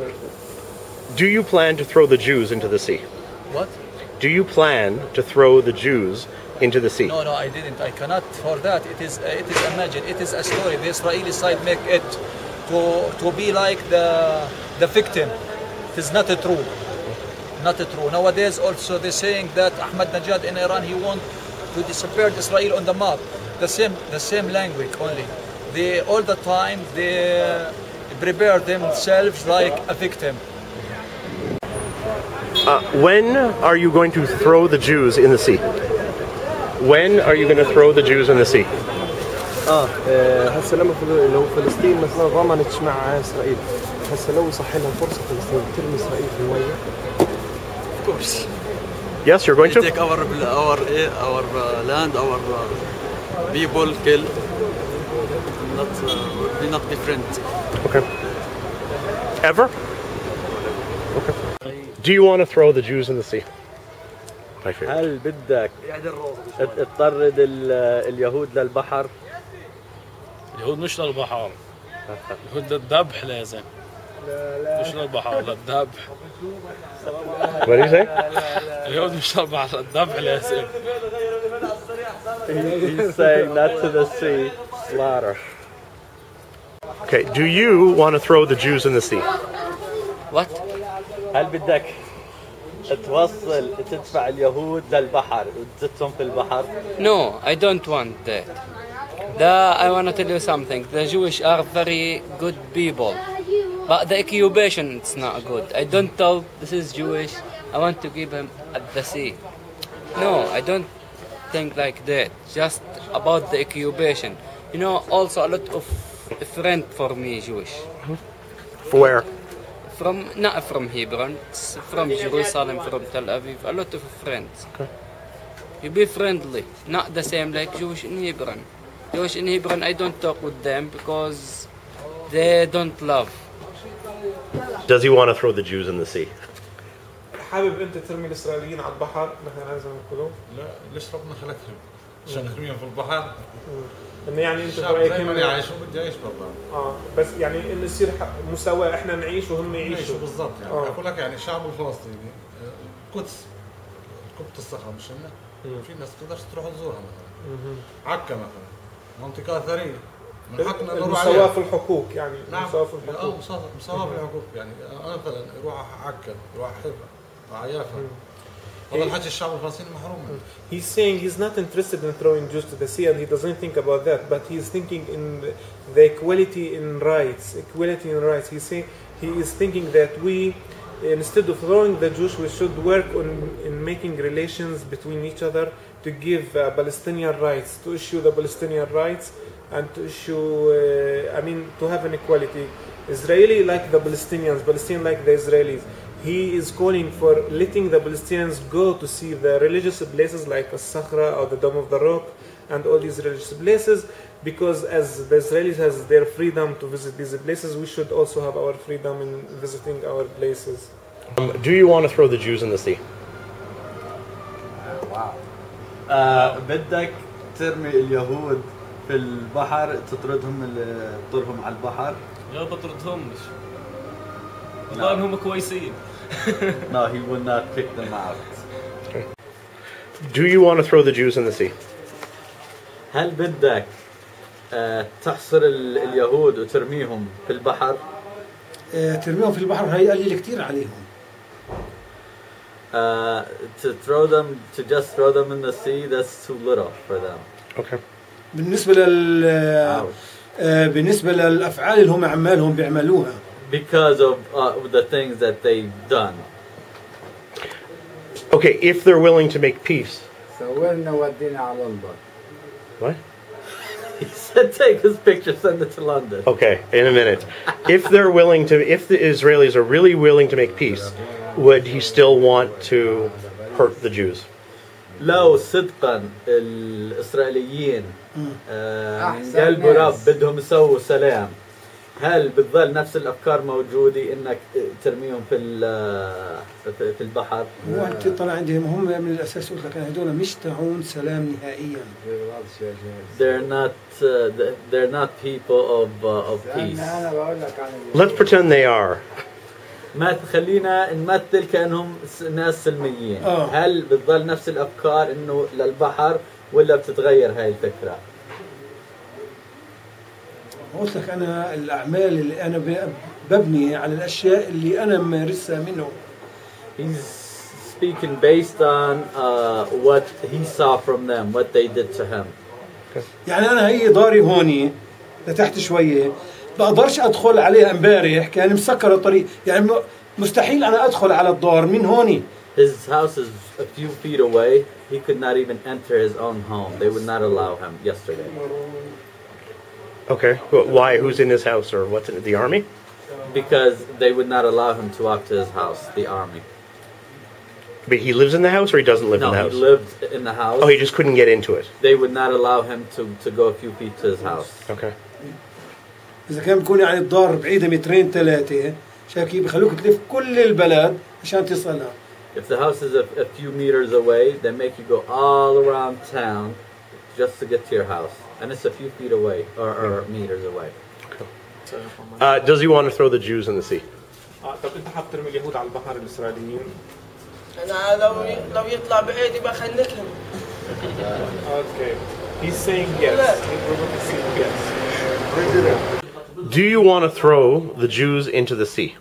Do you plan to throw the Jews into the sea? What? Do you plan to throw the Jews into the sea? No, I didn't. I cannot for that. It is imagined. It is a story. The Israeli side make it to be like the victim. It is not true. Not true. Nowadays also they're saying that Ahmadinejad in Iran, he want to disappear Israel on the map. The same language only. They all the time they prepare themselves like a victim. When are you going to throw the Jews in the sea? When are you going to throw the Jews in the sea? هسه لو فلسطين مثلا ضمنت مع اسرائيل هسه لو صح لها فرصه فلسطين ترمي اسرائيل في الميه. Of course. Yes, you're going to? Take our land, our people, kill. Be not be friends. Okay. Ever? Okay. Do you want to throw the Jews in the sea? My favorite. هل بدك تطرد اليهود للبحر؟ اليهود مش للبحر. اليهود للذبح لازم. مش للبحر للذبح. What do you say? اليهود مش للبحر للذبح لازم. He's saying not to the sea, slaughter. Okay, do you want to throw the Jews in the sea? What? هل بدك توصل تدفع اليهود للبحر وتزتهم في البحر؟ No, I don't want that. I want to tell you something. The Jewish are very good people, but the occupation it's not good. I don't tell this is Jewish. I want to keep him at the sea. No, I don't think like that. Just about the occupation. You know, also a lot of friend for me Jewish. Where? Not from Hebron, it's from Jerusalem, from Tel Aviv, a lot of friends. Okay. You be friendly, not the same like Jewish in Hebron. Jewish in Hebron, I don't talk with them because they don't love. Does he want to throw the Jews in the sea? حابب انت ترمي الاسرائيليين على البحر مثلا زي ما بيقولوا؟ لا ليش ربنا خلقهم؟ عشان نرميهم في البحر؟ انه يعني انت الشعب برايك زي ما يعيش وبده يعيش برضه. بس يعني انه يصير مساواة، احنا نعيش وهم يعيشوا. بالضبط يعني اقول لك يعني الشعب الفلسطيني القدس قبة الصخرة مش هنا؟ في ناس تقدرش تروح تزورها مثلا. عكا مثلا منطقة ثرية من حقنا نروح عليها. مساواة في الحقوق يعني. نعم. مساواة في الحقوق. مساواة في الحقوق يعني انا مثلا يروح عكا يروح حيفا يروح يافا. والله الحاجة الشعب الفلسطيني محروم. He's saying he's not interested in throwing Jews to the sea and he doesn't think about that, but he's thinking in the equality in rights. Equality in rights. He is thinking that we, instead of throwing the Jews, we should work in making relations between each other to give Palestinian rights, to issue the Palestinian rights, and to issue, to have an equality. Israeli like the Palestinians, Palestinian like the Israelis. He is calling for letting the Palestinians go to see the religious places like As-Sakhra or the Dome of the Rock and all these religious places, because as the Israelis has their freedom to visit these places, we should also have our freedom in visiting our places. Do you want to throw the Jews in the sea? بدك ترمي اليهود في البحر تطردهم على البحر؟ لا بطردهمش. والله انهم كويسين. No, he will not kick them out. Okay. Do you want to throw the Jews in the sea? هل بدك تحصر اليهود وترميهم في البحر؟ ترميهم في البحر هي قليل كتير عليهم. To just throw them in the sea, that's too little for them. Okay. بالنسبة للأفعال اللي هم عمالهم بيعملوها. Because of the things that they've done. Okay, if they're willing to make peace. What? He said take his picture, send it to London. Okay, in a minute. If the Israelis are really willing to make peace, would he still want to hurt the Jews? لو صدقا الإسرائيليين من قلب رب بدهم يسووا سلام، هل بتظل نفس الأفكار موجودة إنك ترميهم في البحر؟ هو أنت طلع عندهم هم من الأساس قلت لك هذول مش تاعون سلام نهائيا. They're not people of peace. Let's pretend they are. ما تخلينا نمثل كأنهم ناس سلميين. هل بتظل نفس الأفكار إنه للبحر ولا بتتغير هاي الفكرة؟ قلت لك أنا الأعمال اللي أنا ببني على الأشياء اللي أنا مارسها منه. He's speaking based on what he saw from them, what they did to him. يعني أنا هي داري هوني لتحت شوية بقدرش أدخل عليها امبارح كان مسكر الطريق، يعني مستحيل أنا أدخل على الدار من هوني. His house is a few feet away. He could not even enter his own home. They would not allow him yesterday. Okay. Why? Who's in his house or what's in it? The army? Because they would not allow him to walk to his house, the army. But he lives in the house or he doesn't live in the house? No, he lived in the house. Oh, he just couldn't get into it. They would not allow him to go a few feet to his house. Okay. إذا كان بكون يعني الدار بعيدة مترين ثلاثة شاكي بخلوك تلف كل البلد عشان تصلها. If the house is a few meters away, they make you go all around town just to get to your house. And it's a few feet away, or meters away. Okay. Does he want to throw the Jews in the sea? طب انت حاب ترمي اليهود على البحر الاسرائيليين؟ انا لو يطلع بعيد يبقى خليكهم. Okay. He's saying yes. He's saying yes. Do you want to throw the Jews into the sea?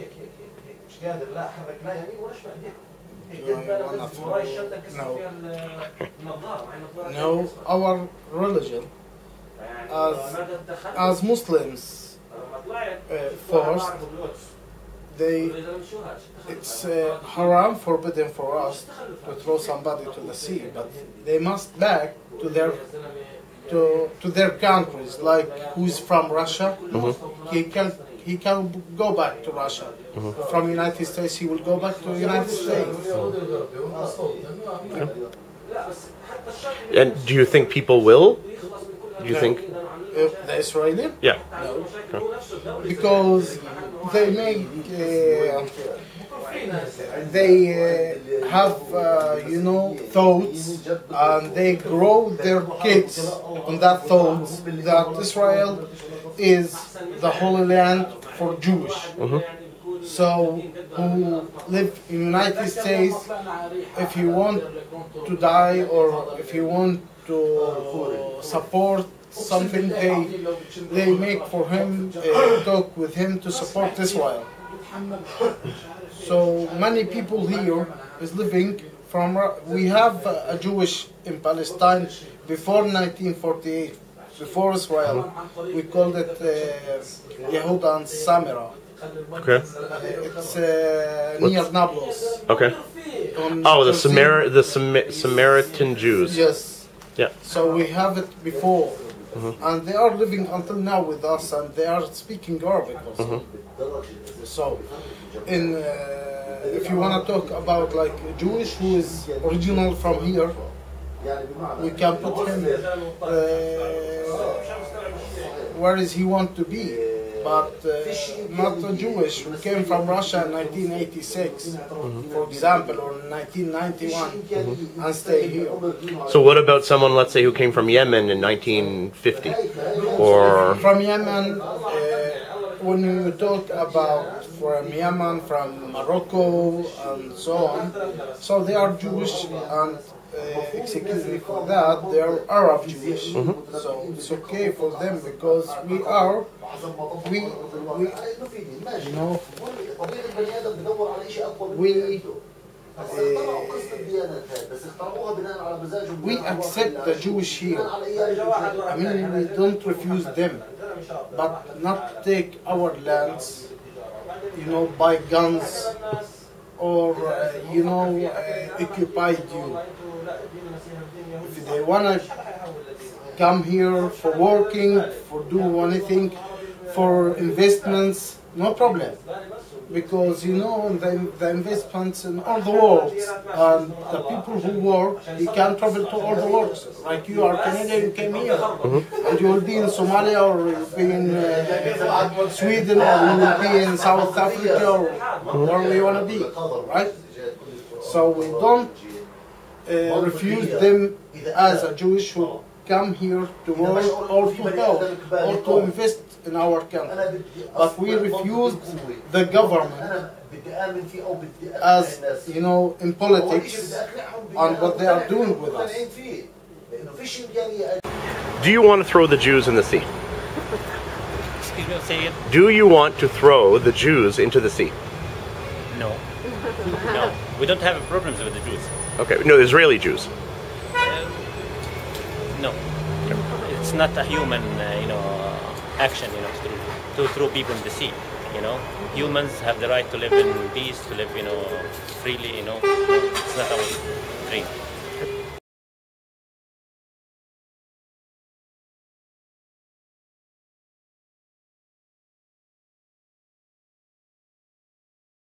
No, our religion as Muslims first, it's haram, forbidden for us to throw somebody to the sea, but they must back to their countries. Like who's from Russia, he can go back to Russia. From United States, he will go back to the United States. And do you think people will? Do you think? The Israeli? Yeah. No. Because they make have thoughts, and they grow their kids on that thoughts that Israel is the holy land for Jewish. So who live in United States, if you want to die or if you want to support something, they make for him talk with him to support Israel. So many people here is living from. We have a Jewish in Palestine before 1948, before Israel. We called it Yehudan Samira. Okay. It's near Nablus. Okay. Oh, the Samaritan Jews. Yes. Yeah. So we have it before. And they are living until now with us, and they are speaking Arabic also. So, if you want to talk about like Jewish who is original from here, we can put him where is he want to be, but not a Jewish who came from Russia in 1986, for example, or 1991, and stay here. So what about someone, let's say, who came from Yemen in 1950, or from Yemen? When you talk about from Yemen, from Morocco, and so on, so they are Jewish, and excuse me for that, they are Arab Jewish. So it's okay for them because we we accept the Jewish here. I mean, we don't refuse them, but not take our lands, buy guns or occupy you. If they wanna come here for working, for doing anything, for investments, no problem. Because the investments in all the world, and the people who work, you can travel to all the world. Like you are Canadian, you came here, and you will be in Somalia, or you will be in Sweden, or you will be in South Africa, or wherever you want to be, right? So we don't refuse them as a Jewish who come here to work or to help or to invest in our country. But we refused the government, as you know, in politics, on what they are doing with us. Do you want to throw the Jews in the sea? Excuse me, say it. Do you want to throw the Jews into the sea? No. No. We don't have problems with the Jews. Okay, no, Israeli Jews. No. It's not a human, action, to throw people in the sea. Humans have the right to live in peace, to live, freely. It's not our dream.